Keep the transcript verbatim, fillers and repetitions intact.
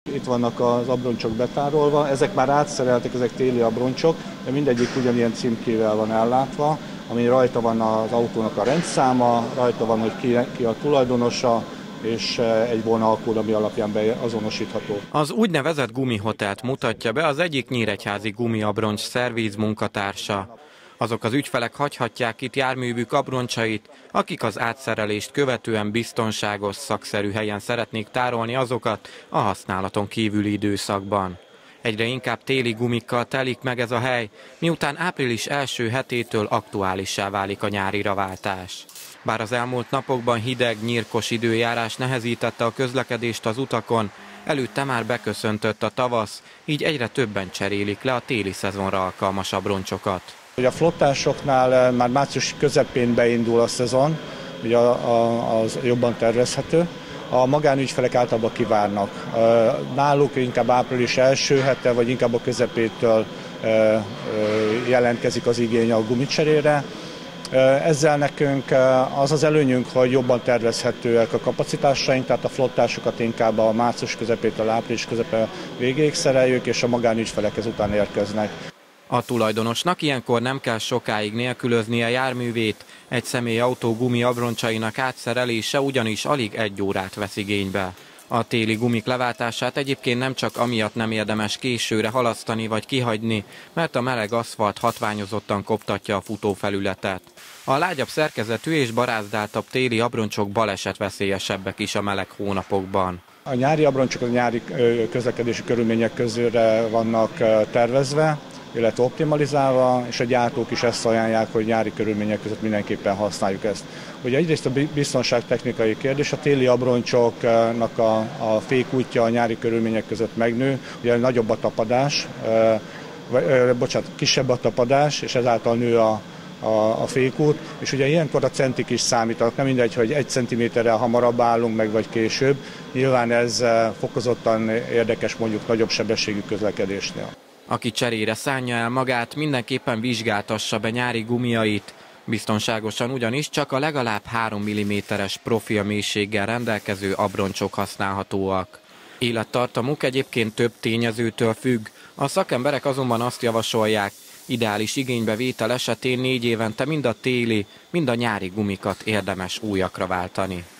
Itt vannak az abroncsok betárolva, ezek már átszereltek, ezek téli abroncsok, de mindegyik ugyanilyen címkével van ellátva, ami rajta van az autónak a rendszáma, rajta van, hogy ki, ki a tulajdonosa, és egy vonalkód, ami alapján beazonosítható. Az úgynevezett gumihotelt mutatja be az egyik nyíregyházi gumiabroncs szervíz munkatársa. Azok az ügyfelek hagyhatják itt járművük abroncsait, akik az átszerelést követően biztonságos, szakszerű helyen szeretnék tárolni azokat a használaton kívüli időszakban. Egyre inkább téli gumikkal telik meg ez a hely, miután április első hetétől aktuálissá válik a nyárira váltás. Bár az elmúlt napokban hideg, nyírkos időjárás nehezítette a közlekedést az utakon, előtte már beköszöntött a tavasz, így egyre többen cserélik le a téli szezonra alkalmas abroncsokat. A flottásoknál már március közepén beindul a szezon, ugye az jobban tervezhető. A magánügyfelek általában kivárnak. Náluk inkább április első hete, vagy inkább a közepétől jelentkezik az igény a gumicserére. Ezzel nekünk az az előnyünk, hogy jobban tervezhetőek a kapacitásaink, tehát a flottásokat inkább a március közepétől április közepe végéig szereljük, és a magánügyfelek ezután érkeznek. A tulajdonosnak ilyenkor nem kell sokáig nélkülözni a járművét, egy személyautó gumi abroncsainak átszerelése ugyanis alig egy órát vesz igénybe. A téli gumik leváltását egyébként nem csak amiatt nem érdemes későre halasztani vagy kihagyni, mert a meleg aszfalt hatványozottan koptatja a futófelületet. A lágyabb szerkezetű és barázdáltabb téli abroncsok balesetveszélyesebbek is a meleg hónapokban. A nyári abroncsok a nyári közlekedési körülmények közére vannak tervezve, illetve optimalizálva, és a gyártók is ezt ajánlják, hogy nyári körülmények között mindenképpen használjuk ezt. Ugye egyrészt a biztonságtechnikai kérdés, a téli abroncsoknak a, a fékútja a nyári körülmények között megnő, ugye nagyobb a tapadás, vagy, bocsánat, kisebb a tapadás, és ezáltal nő a, a, a fékút, és ugye ilyenkor a centik is számítanak, nem mindegy, hogy egy centiméterrel hamarabb állunk meg, vagy később, nyilván ez fokozottan érdekes mondjuk nagyobb sebességű közlekedésnél. Aki cserére szánja el magát, mindenképpen vizsgáltassa be nyári gumiait. Biztonságosan ugyanis csak a legalább három milliméteres profilmélységgel rendelkező abroncsok használhatóak. Élettartamuk egyébként több tényezőtől függ, a szakemberek azonban azt javasolják, ideális igénybevétel esetén négy évente mind a téli, mind a nyári gumikat érdemes újakra váltani.